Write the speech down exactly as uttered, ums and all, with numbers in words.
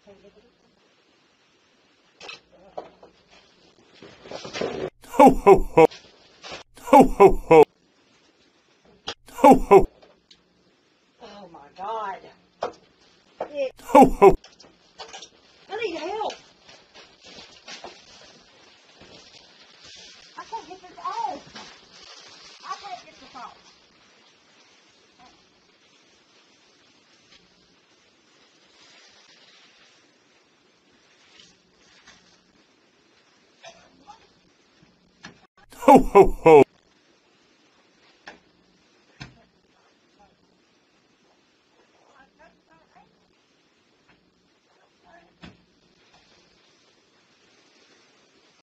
Ho ho ho! Ho ho ho! Ho ho! Oh my God! It, Ho ho! I need help! I can't get this off! I can't get this off! Ho ho ho!